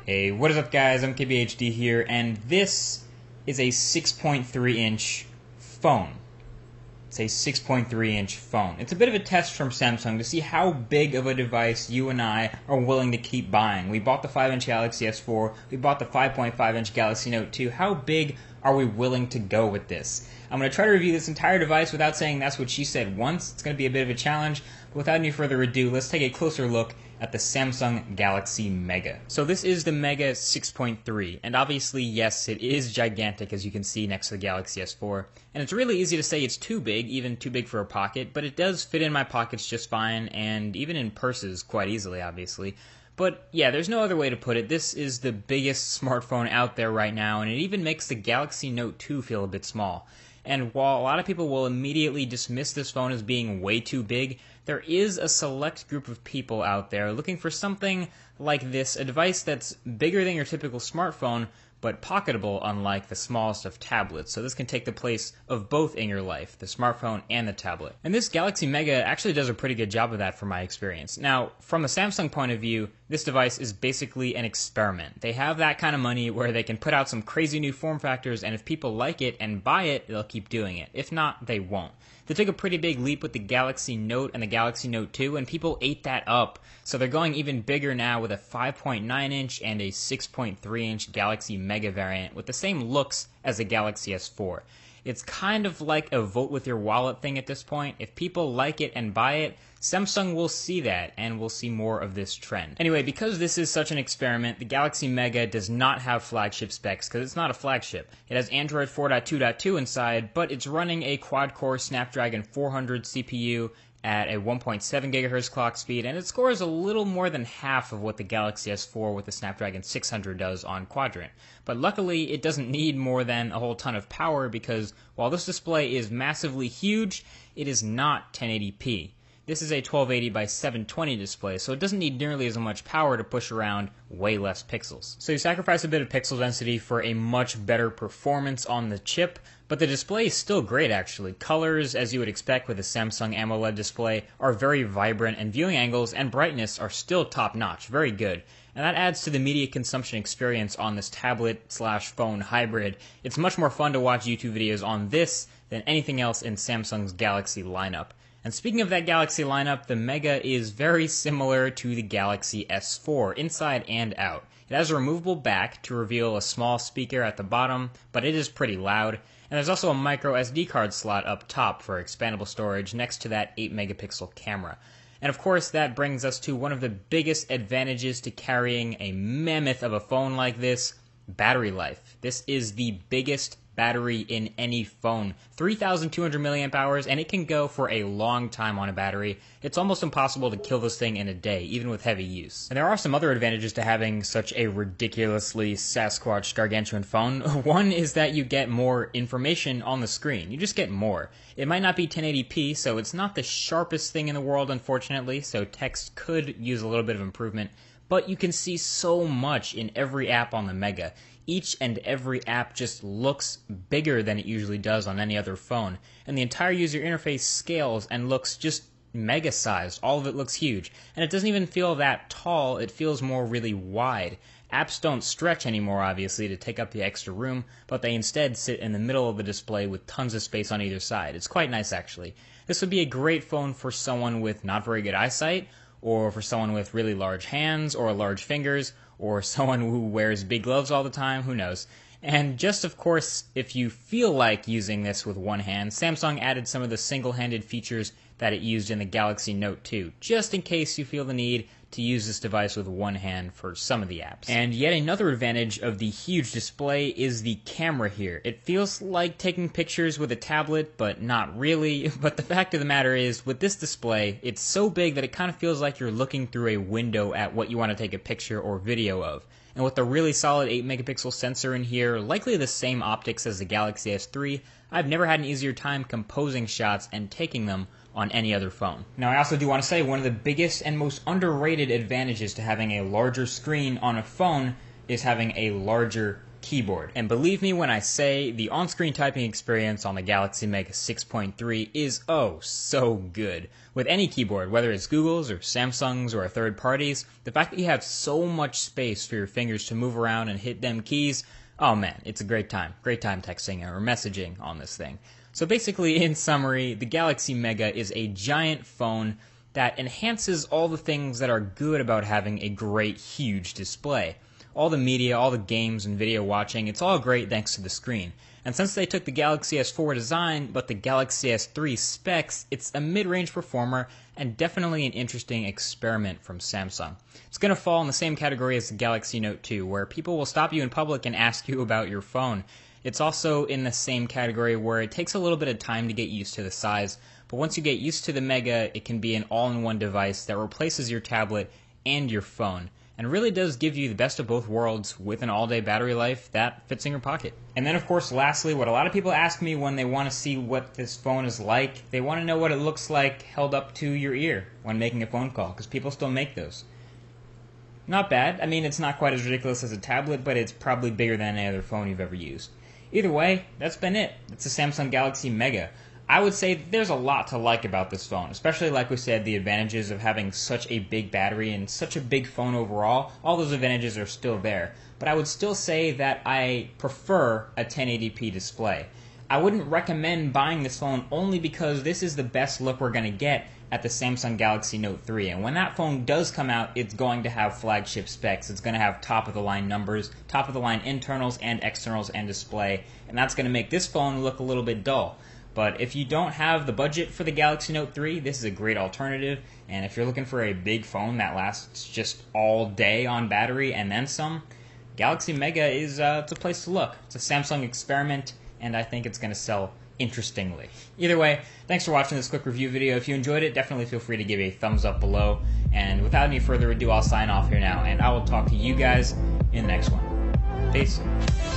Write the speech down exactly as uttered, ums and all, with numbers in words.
Hey, what is up guys, I'm K B H D here, and this is a six point three inch phone. It's a six point three inch phone. It's a bit of a test from Samsung to see how big of a device you and I are willing to keep buying. We bought the five inch Galaxy S four, we bought the five point five inch Galaxy Note two. How big are we willing to go with this? I'm going to try to review this entire device without saying that's what she said once. It's going to be a bit of a challenge, but without any further ado, let's take a closer look at the Samsung Galaxy Mega. So this is the Mega six point three, and obviously, yes, it is gigantic, as you can see next to the Galaxy S four, and it's really easy to say it's too big, even too big for a pocket, but it does fit in my pockets just fine, and even in purses quite easily, obviously. But yeah, there's no other way to put it. This is the biggest smartphone out there right now, and it even makes the Galaxy Note two feel a bit small. And while a lot of people will immediately dismiss this phone as being way too big, there is a select group of people out there looking for something like this, a device that's bigger than your typical smartphone, but pocketable unlike the smallest of tablets. So this can take the place of both in your life, the smartphone and the tablet. And this Galaxy Mega actually does a pretty good job of that from my experience. Now, from a Samsung point of view, this device is basically an experiment. They have that kind of money where they can put out some crazy new form factors, and if people like it and buy it, they'll keep doing it. If not, they won't. They took a pretty big leap with the Galaxy Note and the Galaxy Note two, and people ate that up. So they're going even bigger now with a five point nine inch and a six point three inch Galaxy Mega variant with the same looks as the Galaxy S four. It's kind of like a vote with your wallet thing at this point. If people like it and buy it, Samsung will see that, and we'll see more of this trend. Anyway, because this is such an experiment, the Galaxy Mega does not have flagship specs, because it's not a flagship. It has Android four point two point two inside, but it's running a quad-core Snapdragon four hundred C P U at a one point seven gigahertz clock speed, and it scores a little more than half of what the Galaxy S four with the Snapdragon six hundred does on Quadrant. But luckily, it doesn't need more than a whole ton of power, because while this display is massively huge, it is not ten eighty p. This is a twelve eighty by seven twenty display, so it doesn't need nearly as much power to push around way less pixels. So you sacrifice a bit of pixel density for a much better performance on the chip, but the display is still great actually. Colors, as you would expect with a Samsung AMOLED display, are very vibrant, and viewing angles and brightness are still top-notch, very good. And that adds to the media consumption experience on this tablet slash phone hybrid. It's much more fun to watch YouTube videos on this than anything else in Samsung's Galaxy lineup. And speaking of that Galaxy lineup, the Mega is very similar to the Galaxy S four, inside and out. It has a removable back to reveal a small speaker at the bottom, but it is pretty loud. And there's also a micro S D card slot up top for expandable storage next to that eight megapixel camera. And of course, that brings us to one of the biggest advantages to carrying a mammoth of a phone like this: battery life. This is the biggest battery in any phone. three thousand two hundred milliamp hours, and it can go for a long time on a battery. It's almost impossible to kill this thing in a day, even with heavy use. And there are some other advantages to having such a ridiculously Sasquatch gargantuan phone. One is that you get more information on the screen. You just get more. It might not be ten eighty p, so it's not the sharpest thing in the world, unfortunately, so text could use a little bit of improvement. But you can see so much in every app on the Mega. Each and every app just looks bigger than it usually does on any other phone, and the entire user interface scales and looks just mega-sized. All of it looks huge, and it doesn't even feel that tall. It feels more really wide. Apps don't stretch anymore, obviously, to take up the extra room, but they instead sit in the middle of the display with tons of space on either side. It's quite nice, actually. This would be a great phone for someone with not very good eyesight, or for someone with really large hands or large fingers, or someone who wears big gloves all the time, who knows. And just, of course, if you feel like using this with one hand, Samsung added some of the single-handed features that it used in the Galaxy Note two, just in case you feel the need to use this device with one hand for some of the apps. And yet another advantage of the huge display is the camera here. It feels like taking pictures with a tablet, but not really. But the fact of the matter is, with this display, it's so big that it kind of feels like you're looking through a window at what you want to take a picture or video of. And with the really solid eight megapixel sensor in here, likely the same optics as the Galaxy S three, I've never had an easier time composing shots and taking them on any other phone. Now, I also do want to say one of the biggest and most underrated advantages to having a larger screen on a phone is having a larger keyboard. And believe me when I say the on-screen typing experience on the Galaxy Mega six point three is oh so good. With any keyboard, whether it's Google's or Samsung's or a third party's, the fact that you have so much space for your fingers to move around and hit them keys, oh man, it's a great time. Great time texting or messaging on this thing. So basically, in summary, the Galaxy Mega is a giant phone that enhances all the things that are good about having a great, huge display. All the media, all the games and video watching, it's all great thanks to the screen. And since they took the Galaxy S four design, but the Galaxy S three specs, it's a mid-range performer and definitely an interesting experiment from Samsung. It's going to fall in the same category as the Galaxy Note two, where people will stop you in public and ask you about your phone. It's also in the same category where it takes a little bit of time to get used to the size, but once you get used to the Mega, it can be an all-in-one device that replaces your tablet and your phone, and really does give you the best of both worlds with an all-day battery life that fits in your pocket. And then, of course, lastly, what a lot of people ask me when they want to see what this phone is like, they want to know what it looks like held up to your ear when making a phone call, because people still make those. Not bad. I mean, it's not quite as ridiculous as a tablet, but it's probably bigger than any other phone you've ever used. Either way, that's been it. It's the Samsung Galaxy Mega. I would say there's a lot to like about this phone, especially, like we said, the advantages of having such a big battery and such a big phone overall. All those advantages are still there. But I would still say that I prefer a ten eighty p display. I wouldn't recommend buying this phone only because this is the best look we're going to get at the Samsung Galaxy Note three. And when that phone does come out, it's going to have flagship specs. It's going to have top-of-the-line numbers, top-of-the-line internals and externals and display. And that's going to make this phone look a little bit dull. But if you don't have the budget for the Galaxy Note three, this is a great alternative. And if you're looking for a big phone that lasts just all day on battery and then some, Galaxy Mega is uh, it's a place to look. It's a Samsung experiment, and I think it's going to sell interestingly. Either way, thanks for watching this quick review video. If you enjoyed it, definitely feel free to give a thumbs up below. And without any further ado, I'll sign off here now, and I will talk to you guys in the next one. Peace.